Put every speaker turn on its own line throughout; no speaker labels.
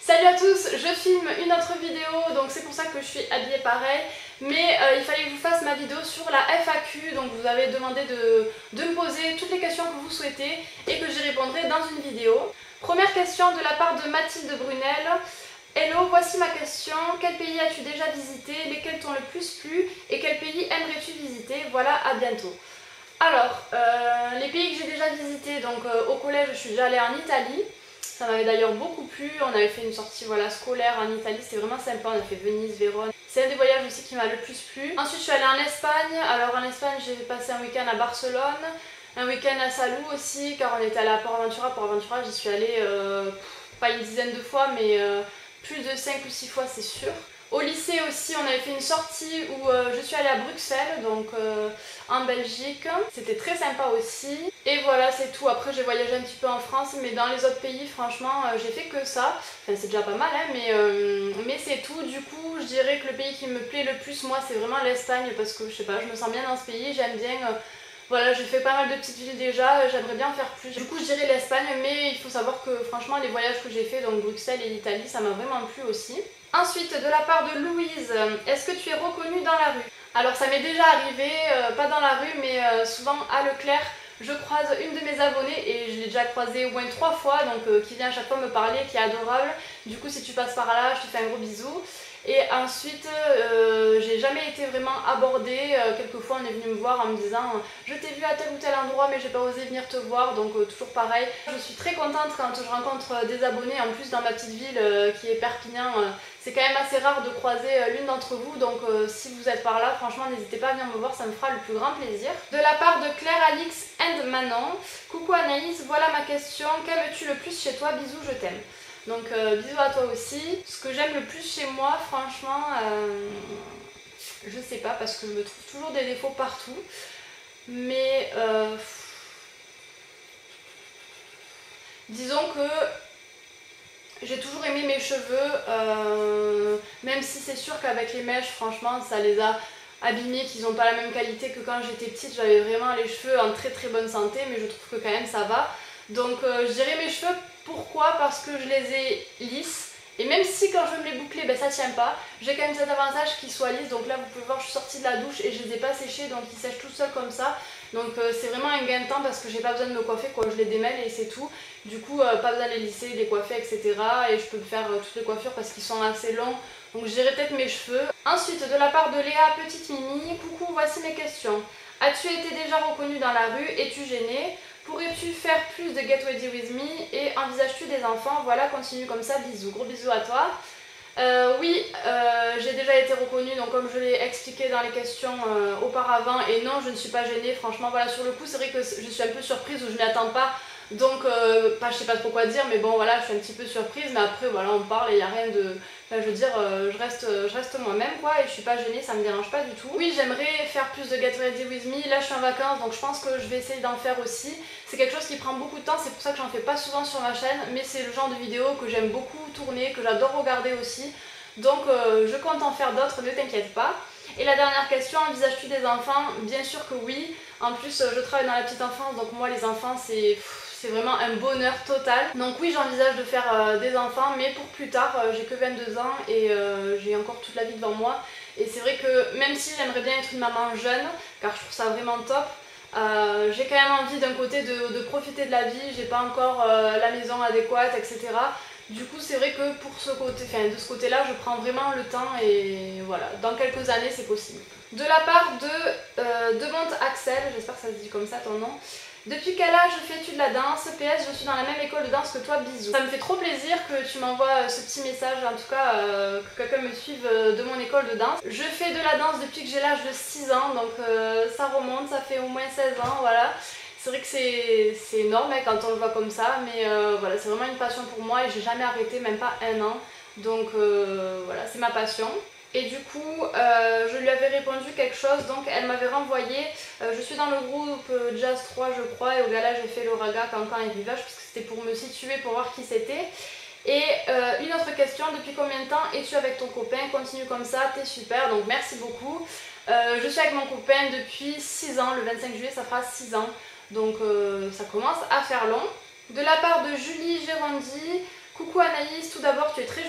Salut à tous, je filme une autre vidéo, donc c'est pour ça que je suis habillée pareil. Mais il fallait que je vous fasse ma vidéo sur la FAQ, donc vous avez demandé de me poser toutes les questions que vous souhaitez et que j'y répondrai dans une vidéo. Première question de la part de Mathilde Brunel. Hello, voici ma question. Quel pays as-tu déjà visité? Lesquels t'ont le plus plu? Et quel pays aimerais-tu visiter? Voilà, à bientôt. Alors, les pays que j'ai déjà visités, donc au collège je suis déjà allée en Italie. Ça m'avait d'ailleurs beaucoup plu, on avait fait une sortie scolaire en Italie, c'était vraiment sympa, on a fait Venise, Vérone. C'est un des voyages aussi qui m'a le plus plu. Ensuite je suis allée en Espagne, alors en Espagne j'ai passé un week-end à Barcelone, un week-end à Salou aussi, car on était allé à Port Aventura. Port Aventura j'y suis allée pas une dizaine de fois, mais plus de 5 ou 6 fois c'est sûr. Au lycée aussi, on avait fait une sortie où je suis allée à Bruxelles, donc en Belgique. C'était très sympa aussi. Et voilà, c'est tout. Après, j'ai voyagé un petit peu en France, mais dans les autres pays, franchement, j'ai fait que ça. Enfin, c'est déjà pas mal, hein, mais c'est tout. Du coup, je dirais que le pays qui me plaît le plus, moi, c'est vraiment l'Espagne, parce que je sais pas, je me sens bien dans ce pays, j'aime bien. Voilà, j'ai fait pas mal de petites villes déjà, j'aimerais bien en faire plus. Du coup, je dirais l'Espagne, mais il faut savoir que franchement, les voyages que j'ai fait, donc Bruxelles et l'Italie, ça m'a vraiment plu aussi. Ensuite, de la part de Louise, est-ce que tu es reconnue dans la rue? Alors, ça m'est déjà arrivé, pas dans la rue, mais souvent à Leclerc, je croise une de mes abonnées et je l'ai déjà croisée au moins 3 fois, donc qui vient à chaque fois me parler, qui est adorable. Du coup, si tu passes par là, je te fais un gros bisou. Et ensuite, j'ai jamais été vraiment abordée. Quelquefois, on est venu me voir en me disant je t'ai vu à tel ou tel endroit, mais j'ai pas osé venir te voir. Donc, toujours pareil. Je suis très contente quand je rencontre des abonnés. En plus, dans ma petite ville qui est Perpignan, c'est quand même assez rare de croiser l'une d'entre vous. Donc, si vous êtes par là, franchement, n'hésitez pas à venir me voir, ça me fera le plus grand plaisir. De la part de Claire, Alix and Manon. Coucou Anaïs, voilà ma question. Qu'aimes-tu le plus chez toi? Bisous, je t'aime. Donc bisous à toi aussi. Ce que j'aime le plus chez moi, franchement, je sais pas, parce que je me trouve toujours des défauts partout. Mais disons que j'ai toujours aimé mes cheveux, même si c'est sûr qu'avec les mèches, franchement, ça les a abîmés, qu'ils n'ont pas la même qualité que quand j'étais petite. J'avais vraiment les cheveux en très très bonne santé, mais je trouve que quand même ça va. Donc je dirais mes cheveux. Pourquoi? Parce que je les ai lisses. Et même si quand je veux me les boucler, ça tient pas, j'ai quand même cet avantage qu'ils soient lisses. Donc là vous pouvez voir, je suis sortie de la douche et je les ai pas séchés, donc ils sèchent tout seuls comme ça. Donc c'est vraiment un gain de temps parce que j'ai pas besoin de me coiffer, quoi. Je les démêle et c'est tout. Du coup pas besoin de les lisser, les coiffer, etc. Et je peux faire toutes les coiffures parce qu'ils sont assez longs. Donc je dirais peut-être mes cheveux. Ensuite, de la part de Léa, petite Mimi, coucou, voici mes questions. As-tu été déjà reconnue dans la rue? Es-tu gênée? Pourrais-tu faire plus de Get Ready With Me? Et envisages-tu des enfants? Voilà, continue comme ça, bisous. Gros bisous à toi. Oui, j'ai déjà été reconnue, donc comme je l'ai expliqué dans les questions auparavant, et non, je ne suis pas gênée. Franchement, voilà, sur le coup, c'est vrai que je suis un peu surprise ou je m'y attends pas. Donc, je sais pas trop quoi dire, mais bon, voilà, je suis un petit peu surprise. Mais après, voilà, on parle et il n'y a rien de... Enfin, je veux dire, je reste moi-même, quoi, et je suis pas gênée, ça me dérange pas du tout. Oui, j'aimerais faire plus de Get Ready With Me. Là, je suis en vacances, donc je pense que je vais essayer d'en faire aussi. C'est quelque chose qui prend beaucoup de temps, c'est pour ça que j'en fais pas souvent sur ma chaîne, mais c'est le genre de vidéo que j'aime beaucoup tourner, que j'adore regarder aussi. Donc, je compte en faire d'autres, ne t'inquiète pas. Et la dernière question, envisages-tu des enfants? Bien sûr que oui. En plus, je travaille dans la petite enfance, donc moi, les enfants, c'est vraiment un bonheur total. Donc oui, j'envisage de faire des enfants, mais pour plus tard. J'ai que 22 ans et j'ai encore toute la vie devant moi. Et c'est vrai que même si j'aimerais bien être une maman jeune, car je trouve ça vraiment top, j'ai quand même envie d'un côté de profiter de la vie. J'ai pas encore la maison adéquate, etc. Du coup, c'est vrai que pour ce côté, de ce côté-là, je prends vraiment le temps et voilà, dans quelques années, c'est possible. De la part de Monte Axel, j'espère que ça se dit comme ça ton nom. Depuis quel âge fais-tu de la danse? PS, je suis dans la même école de danse que toi, bisous. Ça me fait trop plaisir que tu m'envoies ce petit message, en tout cas que quelqu'un me suive de mon école de danse. Je fais de la danse depuis que j'ai l'âge de 6 ans, donc ça remonte, ça fait au moins 16 ans, voilà. C'est vrai que c'est énorme hein, quand on le voit comme ça, mais voilà, c'est vraiment une passion pour moi et j'ai jamais arrêté, même pas un an. Donc voilà, c'est ma passion. Et du coup, je lui avais répondu quelque chose, donc elle m'avait renvoyé. Je suis dans le groupe Jazz 3, je crois, et au gala j'ai fait le raga Cancan et Vivage, parce que c'était pour me situer, pour voir qui c'était. Et une autre question, depuis combien de temps es-tu avec ton copain? Continue comme ça, t'es super, donc merci beaucoup. Je suis avec mon copain depuis 6 ans, le 25 juillet ça fera 6 ans. Donc ça commence à faire long. De la part de Julie Gérondi, coucou Anaïs, tout d'abord tu es très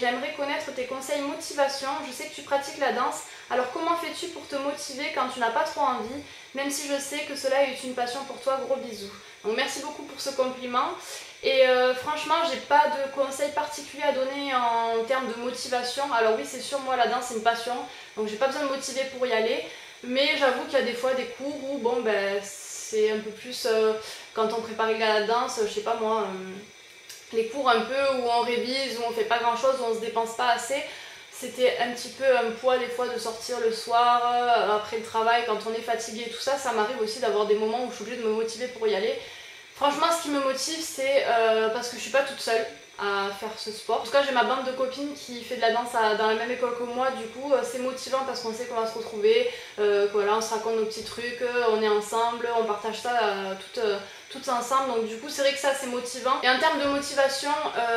j'aimerais connaître tes conseils motivation. Je sais que tu pratiques la danse, alors comment fais-tu pour te motiver quand tu n'as pas trop envie, même si je sais que cela est une passion pour toi, gros bisous. Donc merci beaucoup pour ce compliment. Et franchement, j'ai pas de conseils particuliers à donner en termes de motivation. Alors oui, c'est sûr, moi la danse c'est une passion, donc j'ai pas besoin de motiver pour y aller. Mais j'avoue qu'il y a des fois des cours où bon ben c'est un peu plus quand on prépare à la danse, je sais pas moi, les cours un peu où on révise, où on fait pas grand chose, où on se dépense pas assez. C'était un petit peu un poids des fois de sortir le soir, après le travail, quand on est fatigué et tout ça. Ça m'arrive aussi d'avoir des moments où je suis obligée de me motiver pour y aller. Franchement, ce qui me motive, c'est parce que je suis pas toute seule à faire ce sport. En tout cas, j'ai ma bande de copines qui fait de la danse dans la même école que moi. Du coup, c'est motivant parce qu'on sait qu'on va se retrouver, que voilà, on se raconte nos petits trucs, on est ensemble, on partage ça toutes ensemble. Donc du coup, c'est vrai que ça, c'est motivant. Et en termes de motivation,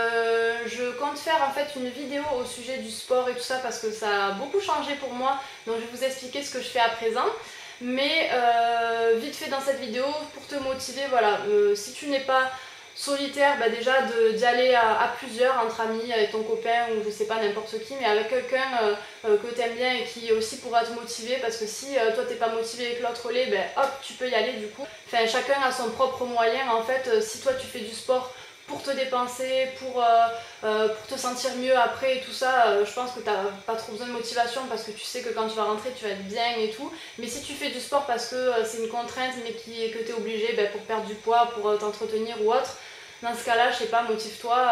je compte faire en fait une vidéo au sujet du sport et tout ça parce que ça a beaucoup changé pour moi. Donc je vais vous expliquer ce que je fais à présent. Mais vite fait dans cette vidéo, pour te motiver, voilà, si tu n'es pas solitaire, bah déjà d'y aller à plusieurs, entre amis, avec ton copain ou je sais pas, n'importe qui, mais avec quelqu'un que tu aimes bien et qui aussi pourra te motiver, parce que si toi t'es pas motivé et que l'autre l'est, ben hop, tu peux y aller du coup. Enfin, chacun a son propre moyen en fait. Si toi tu fais du sport pour te dépenser, pour te sentir mieux après et tout ça, je pense que t'as pas trop besoin de motivation parce que tu sais que quand tu vas rentrer tu vas être bien et tout. Mais si tu fais du sport parce que c'est une contrainte mais que tu es obligé pour perdre du poids, pour t'entretenir ou autre, dans ce cas là, je sais pas, motive-toi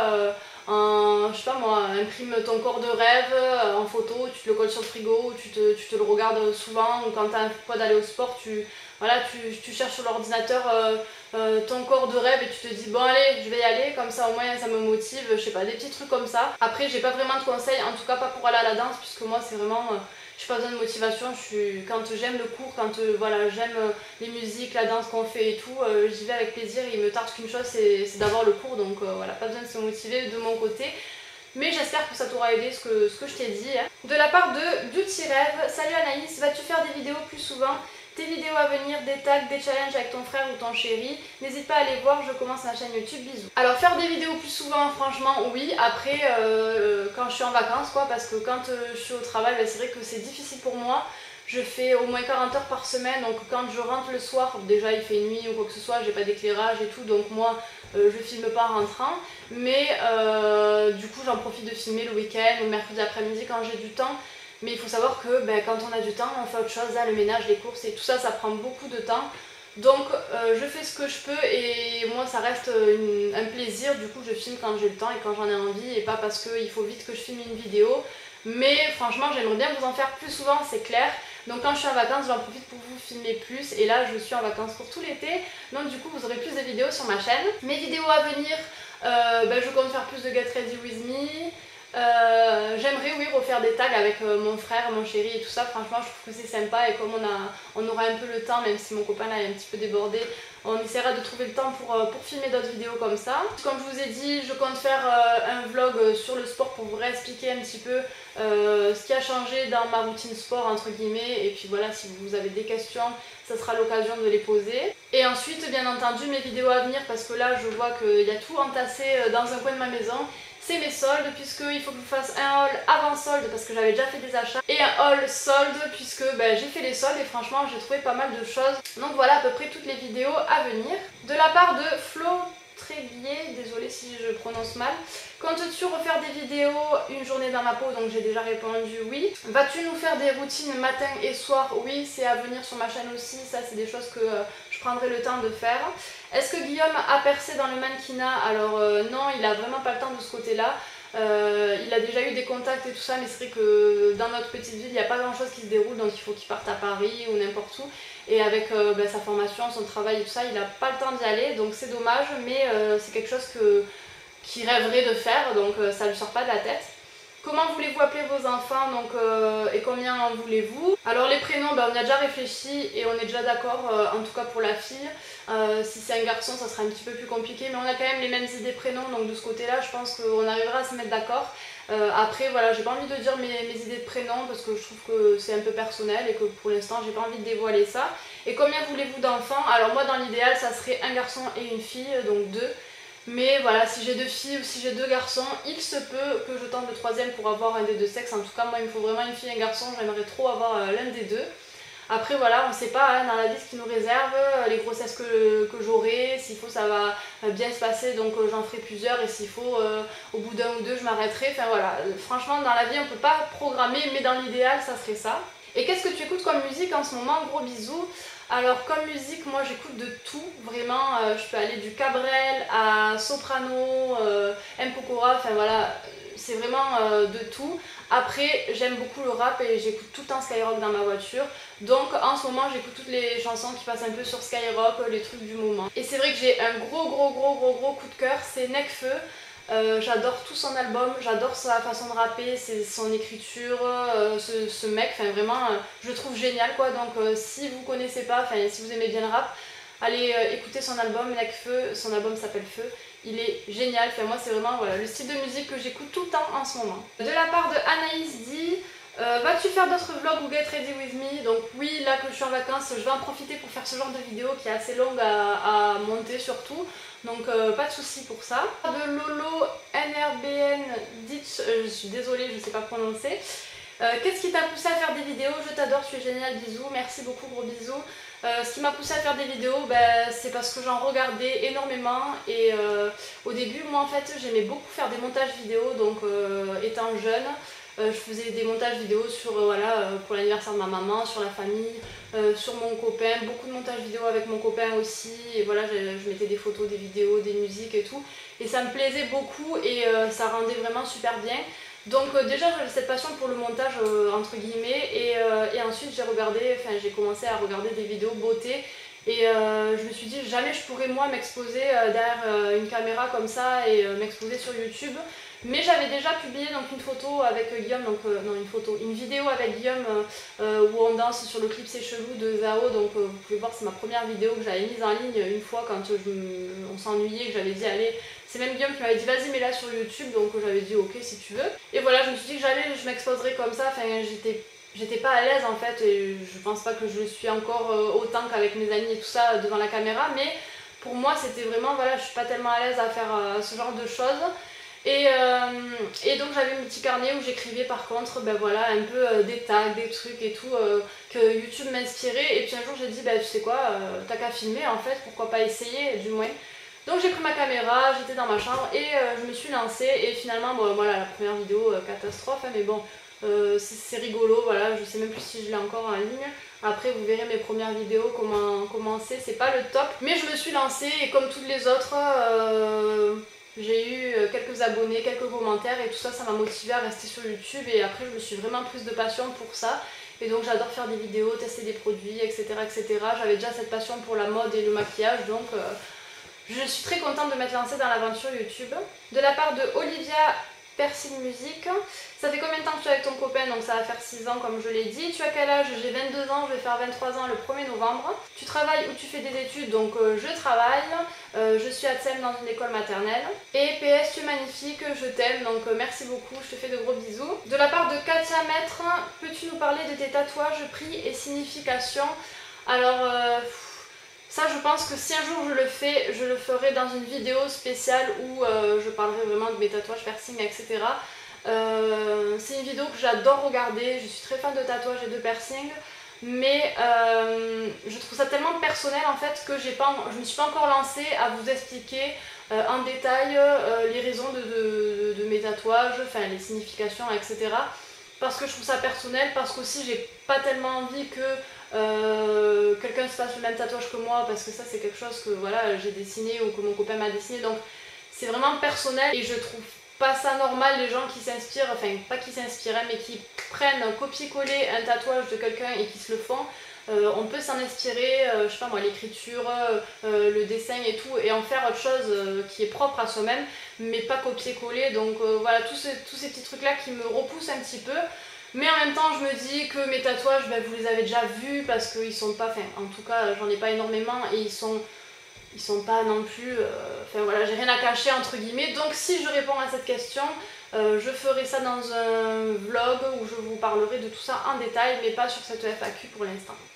je sais pas moi, imprime ton corps de rêve en photo, tu te le colles sur le frigo, tu te le regardes souvent, ou quand tu as un poids d'aller au sport, voilà, tu cherches sur l'ordinateur ton corps de rêve et tu te dis bon allez, je vais y aller, comme ça au moins ça me motive, je sais pas, des petits trucs comme ça. Après j'ai pas vraiment de conseils, en tout cas pas pour aller à la danse, puisque moi c'est vraiment, j'ai pas besoin de motivation, quand j'aime le cours, quand voilà, j'aime les musiques, la danse qu'on fait et tout, j'y vais avec plaisir, et il me tarde qu'une chose, c'est d'avoir le cours, donc voilà, pas besoin de se motiver de mon côté. Mais j'espère que ça t'aura aidé ce que je t'ai dit. De la part de Beauty Rêve, salut Anaïs, vas-tu faire des vidéos plus souvent? Tes vidéos à venir, des tags, des challenges avec ton frère ou ton chéri, n'hésite pas à aller voir, je commence ma chaîne YouTube, bisous. Alors faire des vidéos plus souvent, franchement oui, après quand je suis en vacances quoi, parce que quand je suis au travail, c'est vrai que c'est difficile pour moi. Je fais au moins 40 heures par semaine, donc quand je rentre le soir, déjà il fait nuit ou quoi que ce soit, j'ai pas d'éclairage et tout, donc moi je filme pas en rentrant, mais du coup j'en profite de filmer le week-end ou le mercredi après-midi quand j'ai du temps. Mais il faut savoir que quand on a du temps, on fait autre chose, là, le ménage, les courses et tout ça, ça prend beaucoup de temps. Donc je fais ce que je peux et moi ça reste un plaisir, du coup je filme quand j'ai le temps et quand j'en ai envie et pas parce qu'il faut vite que je filme une vidéo. Mais franchement j'aimerais bien vous en faire plus souvent, c'est clair. Donc quand je suis en vacances, j'en profite pour vous filmer plus et là je suis en vacances pour tout l'été. Donc du coup vous aurez plus de vidéos sur ma chaîne. Mes vidéos à venir, je compte faire plus de Get Ready With Me. J'aimerais oui refaire des tags avec mon frère, mon chéri et tout ça, franchement je trouve que c'est sympa et comme on aura un peu le temps, même si mon copain là est un petit peu débordé, on essaiera de trouver le temps pour filmer d'autres vidéos comme ça. Comme je vous ai dit, je compte faire un vlog sur le sport pour vous réexpliquer un petit peu ce qui a changé dans ma routine sport entre guillemets, et puis voilà, si vous avez des questions, ça sera l'occasion de les poser. Et ensuite bien entendu mes vidéos à venir, parce que là je vois qu'il y a tout entassé dans un coin de ma maison. C'est mes soldes, puisqu'il faut que je fasse un haul avant solde parce que j'avais déjà fait des achats, et un haul solde puisque j'ai fait les soldes et franchement j'ai trouvé pas mal de choses. Donc voilà à peu près toutes les vidéos à venir. De la part de Flo Tréguier, désolée si je prononce mal, comptes-tu refaire des vidéos une journée dans ma peau? Donc j'ai déjà répondu oui. Vas-tu nous faire des routines matin et soir? Oui, c'est à venir sur ma chaîne aussi, ça c'est des choses que je prendrai le temps de faire. Est-ce que Guillaume a percé dans le mannequinat? Alors non, il a vraiment pas le temps de ce côté-là. Il a déjà eu des contacts et tout ça, mais c'est vrai que dans notre petite ville, il n'y a pas grand chose qui se déroule, donc il faut qu'il parte à Paris ou n'importe où. Et avec sa formation, son travail et tout ça, il n'a pas le temps d'y aller, donc c'est dommage, mais c'est quelque chose qu'il rêverait de faire, donc ça ne lui sort pas de la tête. Comment voulez-vous appeler vos enfants et combien en voulez-vous? Alors les prénoms, on y a déjà réfléchi et on est déjà d'accord, en tout cas pour la fille. Si c'est un garçon, ça sera un petit peu plus compliqué, mais on a quand même les mêmes idées prénoms, donc de ce côté-là, je pense qu'on arrivera à se mettre d'accord. Après, voilà, j'ai pas envie de dire mes idées de prénoms parce que je trouve que c'est un peu personnel et que pour l'instant, j'ai pas envie de dévoiler ça. Et combien voulez-vous d'enfants? Alors moi, dans l'idéal, ça serait un garçon et une fille, donc deux. Mais voilà, si j'ai 2 filles ou si j'ai 2 garçons, il se peut que je tente le troisième pour avoir un des 2 sexes. En tout cas, moi il me faut vraiment une fille et un garçon, j'aimerais trop avoir l'un des 2. Après voilà, on ne sait pas hein, dans la vie ce qui nous réserve, les grossesses que j'aurai, s'il faut ça va bien se passer donc j'en ferai plusieurs et s'il faut au bout d'un ou deux je m'arrêterai. Enfin voilà, franchement dans la vie on ne peut pas programmer mais dans l'idéal ça serait ça. Et qu'est-ce que tu écoutes comme musique en ce moment? Gros bisous. Alors comme musique, moi j'écoute de tout, vraiment, je peux aller du Cabrel à Soprano, M. Pokora, enfin voilà, c'est vraiment de tout. Après j'aime beaucoup le rap et j'écoute tout le temps Skyrock dans ma voiture, donc en ce moment j'écoute toutes les chansons qui passent un peu sur Skyrock, les trucs du moment. Et c'est vrai que j'ai un gros coup de cœur, c'est Nekfeu. J'adore tout son album, j'adore sa façon de rapper, son écriture, ce mec, enfin vraiment je le trouve génial quoi, donc si vous connaissez pas, enfin si vous aimez bien le rap, allez écouter son album Nekfeu, son album s'appelle Feu, il est génial, enfin moi c'est vraiment voilà, le style de musique que j'écoute tout le temps en ce moment. De la part de Anaïs dit vas-tu faire d'autres vlogs ou get ready with me? Donc oui, là que je suis en vacances, je vais en profiter pour faire ce genre de vidéo qui est assez longue à monter surtout. Donc pas de souci pour ça. De Lolo NRBN Ditch, je suis désolée, je ne sais pas prononcer. Qu'est-ce qui t'a poussé à faire des vidéos? Je t'adore, tu es génial, bisous, merci beaucoup, gros bisous. Ce qui m'a poussé à faire des vidéos, c'est parce que j'en regardais énormément et au début, moi en fait, j'aimais beaucoup faire des montages vidéo, donc étant jeune. Je faisais des montages vidéo sur, pour l'anniversaire de ma maman, sur la famille, sur mon copain, beaucoup de montages vidéo avec mon copain aussi, et voilà, je mettais des photos, des vidéos, des musiques et tout, et ça me plaisait beaucoup et ça rendait vraiment super bien. Donc déjà j'avais cette passion pour le montage entre guillemets et ensuite j'ai commencé à regarder des vidéos beauté et je me suis dit jamais je pourrais moi m'exposer derrière une caméra comme ça et m'exposer sur YouTube. Mais j'avais déjà publié donc une photo avec Guillaume, donc non une vidéo avec Guillaume où on danse sur le clip C'est Chelou de Zao, donc vous pouvez voir c'est ma première vidéo que j'avais mise en ligne une fois quand on s'ennuyait, que j'avais dit allez, c'est même Guillaume qui m'avait dit vas-y mets-la sur YouTube, donc j'avais dit ok si tu veux. Et voilà, je me suis dit que je m'exposerais comme ça, enfin j'étais pas à l'aise en fait et je pense pas que je le suis encore autant qu'avec mes amis et tout ça devant la caméra, mais pour moi c'était vraiment voilà, je suis pas tellement à l'aise à faire ce genre de choses. Et donc j'avais mon petit carnet où j'écrivais par contre voilà, un peu des tags, des trucs et tout que YouTube m'inspirait. Et puis un jour j'ai dit tu sais quoi, t'as qu'à filmer en fait, pourquoi pas essayer du moins. Donc j'ai pris ma caméra, j'étais dans ma chambre et je me suis lancée et finalement voilà la première vidéo catastrophe hein, mais bon c'est rigolo, voilà, je sais même plus si je l'ai encore en ligne. Après vous verrez mes premières vidéos comment c'est pas le top. Mais je me suis lancée et comme toutes les autres j'ai eu quelques abonnés, quelques commentaires et tout ça, ça m'a motivée à rester sur YouTube et après je me suis vraiment prise de passion pour ça. Et donc j'adore faire des vidéos, tester des produits, etc. etc. J'avais déjà cette passion pour la mode et le maquillage, donc je suis très contente de m'être lancée dans l'aventure YouTube. De la part de Olivia Persil Music, ça fait combien de temps que tu es avec ton copain? Donc ça va faire 6 ans comme je l'ai dit. Tu as quel âge? J'ai 22 ans, je vais faire 23 ans le 1er novembre. Tu travailles ou tu fais des études? Donc je travaille, je suis à Tsem dans une école maternelle. Et PS, tu es magnifique, je t'aime, donc merci beaucoup, je te fais de gros bisous. De la part de Katia Maître, peux-tu nous parler de tes tatouages, prix et signification? Alors ça je pense que si un jour je le fais, je le ferai dans une vidéo spéciale où je parlerai vraiment de mes tatouages, piercings, etc. C'est une vidéo que j'adore regarder, je suis très fan de tatouages et de piercings, mais je trouve ça tellement personnel en fait que je me suis pas encore lancée à vous expliquer en détail les raisons de mes tatouages, enfin les significations, etc. Parce que je trouve ça personnel, parce qu'aussi j'ai pas tellement envie que quelqu'un se fasse le même tatouage que moi, parce que ça c'est quelque chose que voilà, j'ai dessiné ou que mon copain m'a dessiné, donc c'est vraiment personnel et je trouve pas ça normal les gens qui s'inspirent, enfin pas qui s'inspirent mais qui prennent copier-coller un tatouage de quelqu'un et qui se le font. On peut s'en inspirer, je sais pas moi, l'écriture, le dessin et tout, et en faire autre chose qui est propre à soi-même, mais pas copier-coller. Donc voilà, tous ces petits trucs là qui me repoussent un petit peu. Mais en même temps je me dis que mes tatouages vous les avez déjà vus parce qu'ils sont pas, enfin en tout cas j'en ai pas énormément et ils sont pas non plus, enfin voilà, j'ai rien à cacher entre guillemets. Donc si je réponds à cette question, je ferai ça dans un vlog où je vous parlerai de tout ça en détail, mais pas sur cette FAQ pour l'instant.